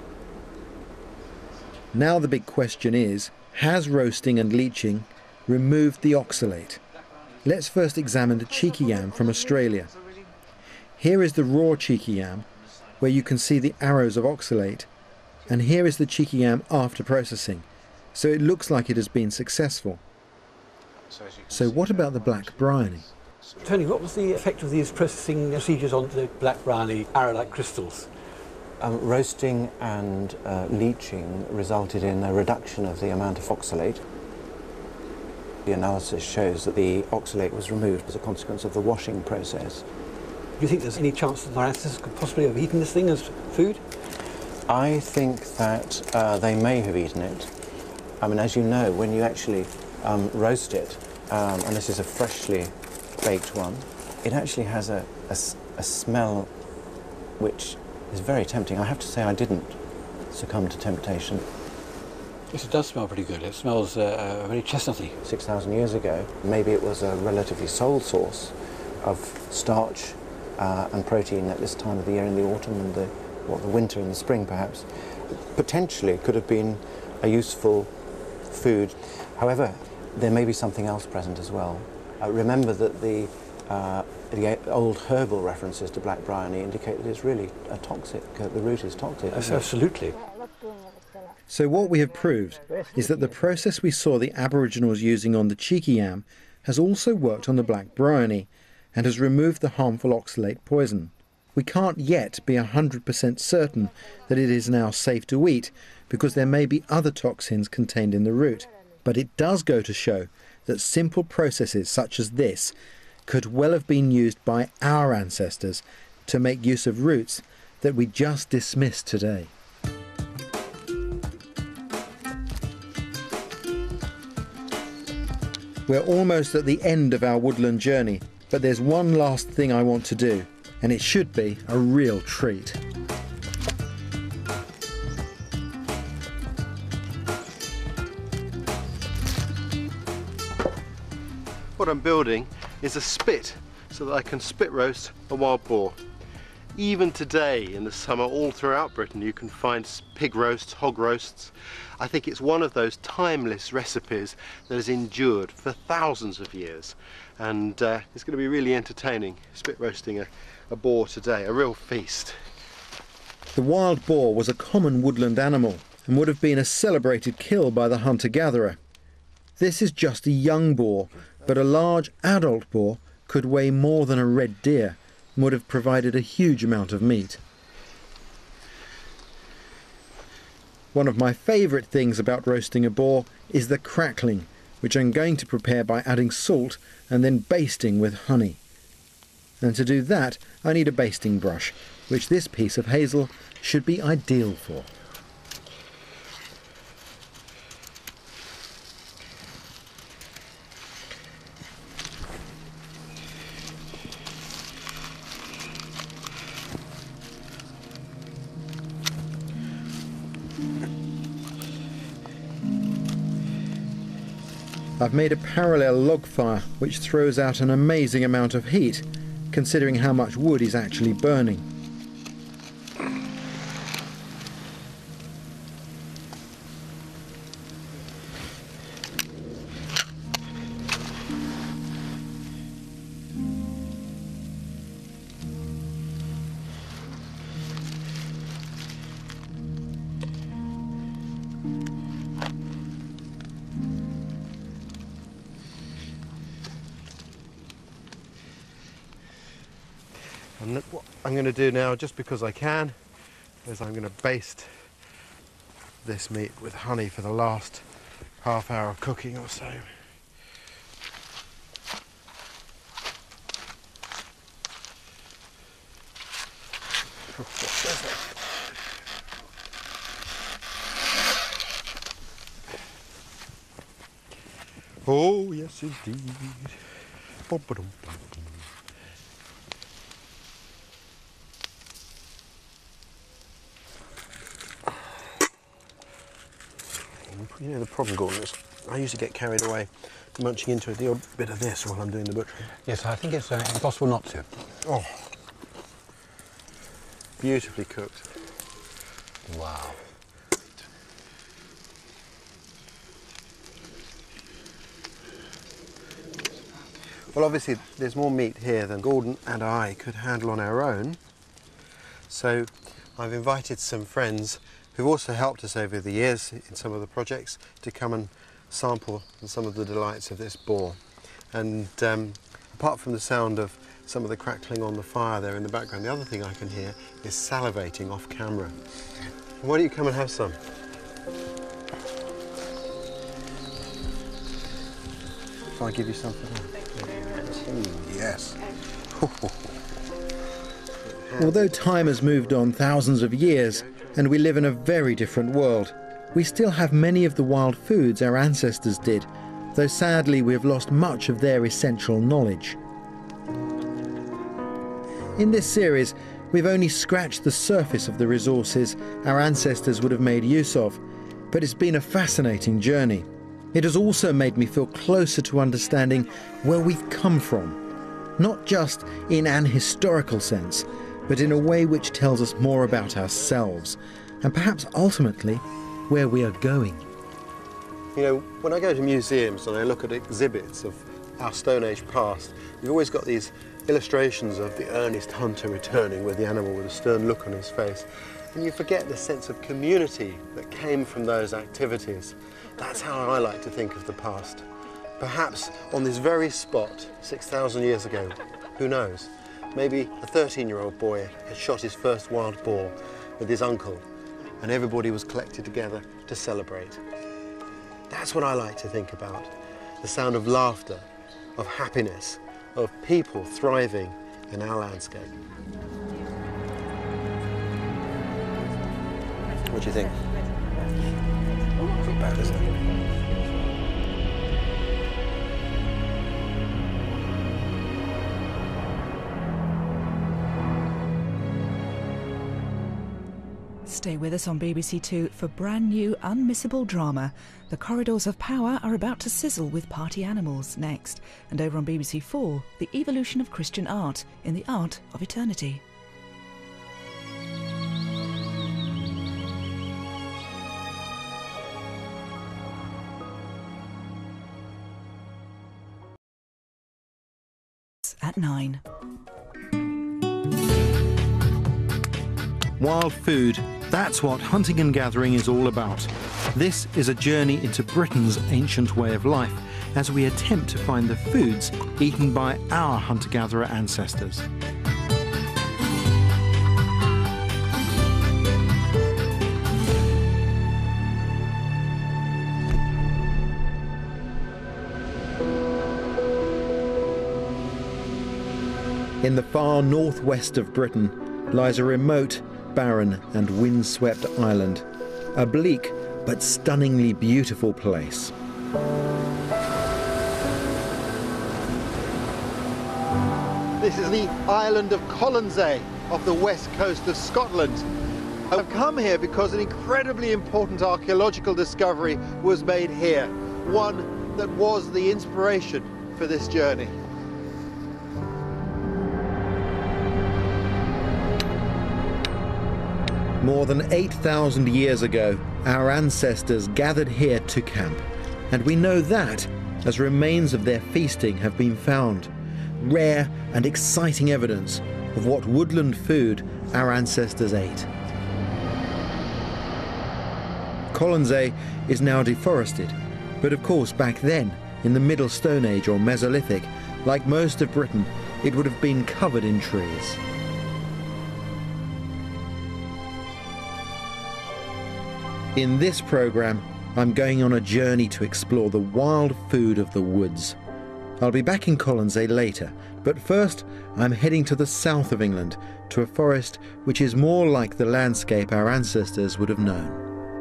Now the big question is, has roasting and leaching removed the oxalate? Let's first examine the cheeky yam from Australia. Here is the raw cheeky yam, where you can see the arrows of oxalate, and here is the cheeky yam after processing, so it looks like it has been successful. So what about the black bryony? Tony, what was the effect of these processing procedures on the black bryony arrow-like crystals? Roasting and leaching resulted in a reduction of the amount of oxalate. The analysis shows that the oxalate was removed as a consequence of the washing process. Do you think there's any chance that our ancestors could possibly have eaten this thing as food? I think that they may have eaten it. I mean, as you know, when you actually roast it, and this is a freshly baked one, it actually has a smell which is very tempting. I have to say I didn't succumb to temptation. Yes, it does smell pretty good. It smells very chestnutty. 6,000 years ago, maybe it was a relatively sole source of starch and protein at this time of the year, in the autumn and the winter and the spring perhaps. Potentially it could have been a useful food. However, there may be something else present as well. Remember that the old herbal references to black bryony indicate that it's really toxic. The root is toxic. Yes, absolutely. So what we have proved is that the process we saw the Aboriginals using on the cheeky yam has also worked on the black bryony and has removed the harmful oxalate poison. We can't yet be 100% certain that it is now safe to eat, because there may be other toxins contained in the root. But it does go to show that simple processes such as this could well have been used by our ancestors to make use of roots that we just dismiss today. We're almost at the end of our woodland journey, but there's one last thing I want to do, and it should be a real treat. What I'm building is a spit so that I can spit roast a wild boar. Even today in the summer, all throughout Britain, you can find pig roasts, hog roasts. I think it's one of those timeless recipes that has endured for thousands of years, and it's going to be really entertaining spit roasting a boar today, a real feast. The wild boar was a common woodland animal and would have been a celebrated kill by the hunter-gatherer. This is just a young boar, but a large adult boar could weigh more than a red deer and would have provided a huge amount of meat. One of my favourite things about roasting a boar is the crackling, which I'm going to prepare by adding salt and then basting with honey. And to do that, I need a basting brush, which this piece of hazel should be ideal for. I've made a parallel log fire which throws out an amazing amount of heat, considering how much wood is actually burning. And what I'm going to do now, just because I can, is I'm going to baste this meat with honey for the last half hour of cooking or so. Oh, yes indeed. You know, the problem, Gordon, is I used to get carried away munching into the odd bit of this while I'm doing the butchering. Yes, I think it's impossible not to. Oh, beautifully cooked. Wow. Well, obviously, there's more meat here than Gordon and I could handle on our own. So I've invited some friends who've also helped us over the years in some of the projects to come and sample some of the delights of this boar. And apart from the sound of some of the crackling on the fire there in the background, the other thing I can hear is salivating off camera. Why don't you come and have some? Shall I give you some for that? Ooh, yes. Although time has moved on thousands of years and we live in a very different world, we still have many of the wild foods our ancestors did, though sadly we have lost much of their essential knowledge. In this series, we've only scratched the surface of the resources our ancestors would have made use of, but it's been a fascinating journey. It has also made me feel closer to understanding where we've come from, not just in an historical sense, but in a way which tells us more about ourselves, and perhaps ultimately where we are going. You know, when I go to museums and I look at exhibits of our Stone Age past, you've always got these illustrations of the earnest hunter returning with the animal with a stern look on his face, and you forget the sense of community that came from those activities. That's how I like to think of the past. Perhaps on this very spot, 6,000 years ago, who knows, maybe a 13-year-old boy had shot his first wild boar with his uncle, and everybody was collected together to celebrate. That's what I like to think about. The sound of laughter, of happiness, of people thriving in our landscape. What do you think? Not bad, is it? Stay with us on BBC Two for brand new, unmissable drama. The corridors of power are about to sizzle with party animals next. And over on BBC Four, the evolution of Christian art in the art of eternity. At 9. Wild food, that's what hunting and gathering is all about. This is a journey into Britain's ancient way of life as we attempt to find the foods eaten by our hunter-gatherer ancestors. In the far northwest of Britain lies a remote, barren and windswept island, a bleak but stunningly beautiful place. This is the island of Colonsay off the west coast of Scotland. I've come here because an incredibly important archaeological discovery was made here, one that was the inspiration for this journey. More than 8,000 years ago, our ancestors gathered here to camp, and we know that as remains of their feasting have been found, rare and exciting evidence of what woodland food our ancestors ate. Colonsay is now deforested, but of course back then, in the Middle Stone Age or Mesolithic, like most of Britain, it would have been covered in trees. In this programme, I'm going on a journey to explore the wild food of the woods. I'll be back in Colonsay later, but first I'm heading to the south of England, to a forest which is more like the landscape our ancestors would have known.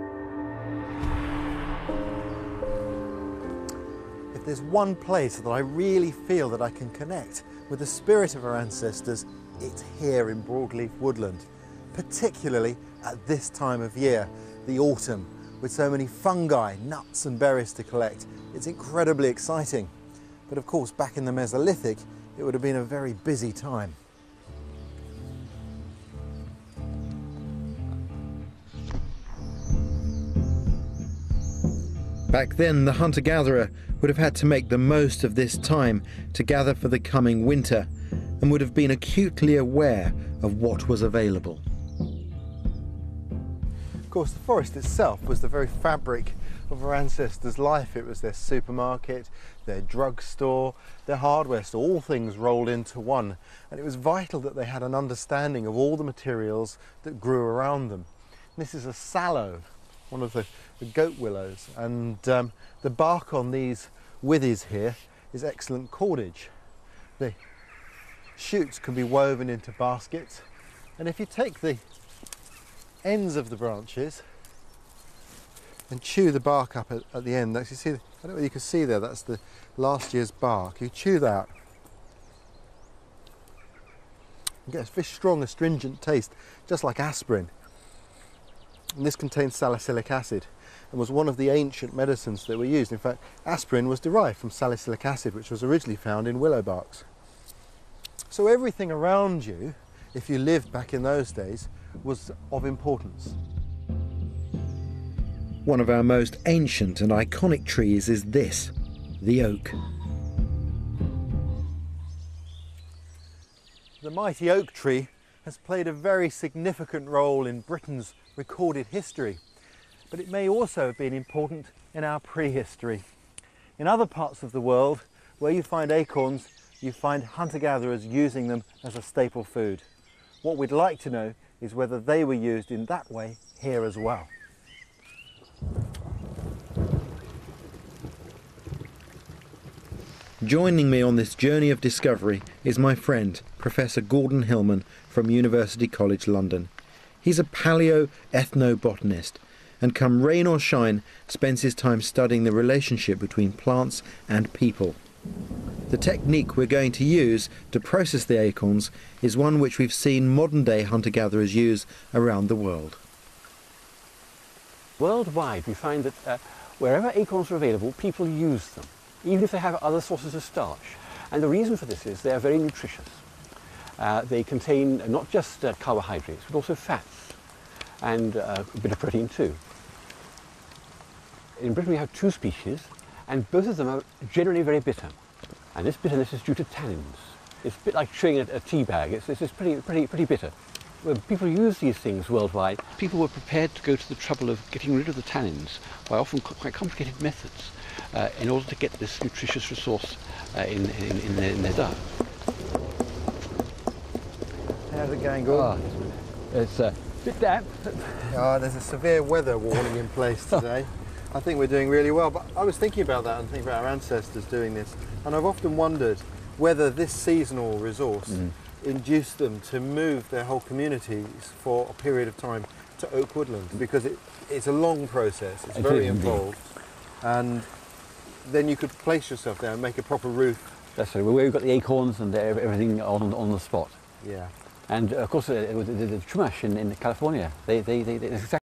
If there's one place that I really feel that I can connect with the spirit of our ancestors, it's here in Broadleaf Woodland, particularly at this time of year, the autumn, with so many fungi, nuts and berries to collect. It's incredibly exciting. But of course, back in the Mesolithic, it would have been a very busy time. Back then, the hunter-gatherer would have had to make the most of this time to gather for the coming winter, and would have been acutely aware of what was available. Of course, the forest itself was the very fabric of our ancestors' life. It was their supermarket, their drugstore, their hardware store, all things rolled into one. And it was vital that they had an understanding of all the materials that grew around them. This is a sallow, one of the goat willows, and the bark on these withes here is excellent cordage. The shoots can be woven into baskets, and if you take the ends of the branches and chew the bark up at the end, actually see, I don't know whether you can see there, that's the last year's bark. You chew that, you get a very strong astringent taste, just like aspirin. And this contains salicylic acid and was one of the ancient medicines that were used. In fact, aspirin was derived from salicylic acid, which was originally found in willow barks. So everything around you, if you lived back in those days, was of importance. One of our most ancient and iconic trees is this, the oak. The mighty oak tree has played a very significant role in Britain's recorded history, but it may also have been important in our prehistory. In other parts of the world, where you find acorns, you find hunter-gatherers using them as a staple food. What we'd like to know is whether they were used in that way here as well. Joining me on this journey of discovery is my friend, Professor Gordon Hillman from University College London. He's a paleo-ethnobotanist, and come rain or shine, spends his time studying the relationship between plants and people. The technique we're going to use to process the acorns is one which we've seen modern-day hunter-gatherers use around the world. Worldwide, we find that wherever acorns are available, people use them, even if they have other sources of starch. And the reason for this is they are very nutritious. They contain not just carbohydrates, but also fats and a bit of protein too. In Britain we have two species, and both of them are generally very bitter. And this bitterness is due to tannins. It's a bit like chewing a tea bag. It's pretty bitter. When people use these things worldwide, people were prepared to go to the trouble of getting rid of the tannins by often quite complicated methods in order to get this nutritious resource in their diet. How's it going, Gordon? Oh, it's a bit damp. There's a severe weather warning in place today. I think we're doing really well, but I was thinking about that and thinking about our ancestors doing this, and I've often wondered whether this seasonal resource induced them to move their whole communities for a period of time to oak woodland, because it's a long process, it's very involved, and then you could place yourself there and make a proper roof. That's right, where we've got the acorns and everything on the spot. Yeah. And of course, the Chumash in California, they exactly